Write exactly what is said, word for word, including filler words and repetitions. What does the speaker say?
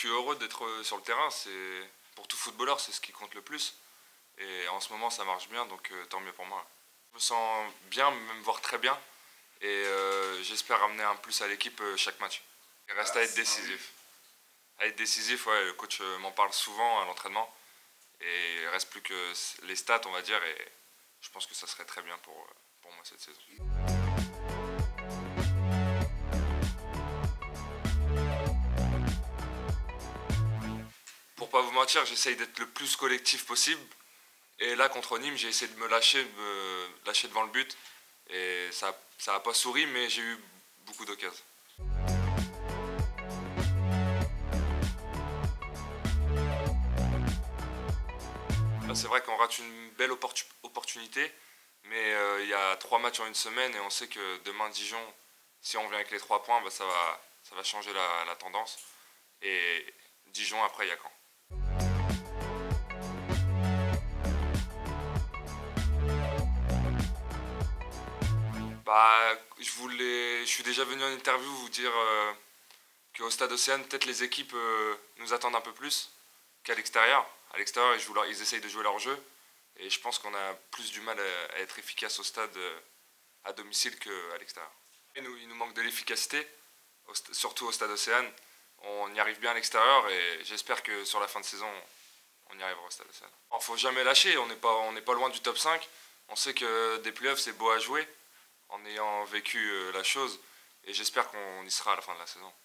suis heureux d'être sur le terrain. C'est, pour tout footballeur, c'est ce qui compte le plus. Et en ce moment, ça marche bien, donc euh, tant mieux pour moi. Je me sens bien, même voire très bien. Et euh, j'espère amener un plus à l'équipe euh, chaque match. Il reste à être décisif. À être décisif, ouais, le coach euh, m'en parle souvent à l'entraînement. Et il reste plus que les stats, on va dire. Et je pense que ça serait très bien pour, pour moi cette saison. Pour pas vous mentir, j'essaye d'être le plus collectif possible. Et là, contre Nîmes, j'ai essayé de me lâcher, de me lâcher devant le but. Et ça ça n'a pas souri, mais j'ai eu beaucoup d'occasions. C'est vrai qu'on rate une belle opportunité, mais euh, il y a trois matchs en une semaine et on sait que demain Dijon, si on vient avec les trois points, bah, ça, va, ça va changer la, la tendance. Et Dijon, après, il y a Caen. Bah, je, voulais, je suis déjà venu en interview vous dire euh, qu'au Stade Océane, peut-être les équipes euh, nous attendent un peu plus qu'à l'extérieur. À l'extérieur, ils, ils essayent de jouer leur jeu. Et je pense qu'on a plus du mal à, à être efficace au stade euh, à domicile qu'à l'extérieur. Il nous, il nous manque de l'efficacité, surtout au Stade Océane. On y arrive bien à l'extérieur et j'espère que sur la fin de saison, on y arrivera au Stade Océane. Il ne faut jamais lâcher, on n'est pas, on n'est pas loin du top cinq. On sait que des playoffs, c'est beau à jouer en ayant vécu la chose et j'espère qu'on y sera à la fin de la saison.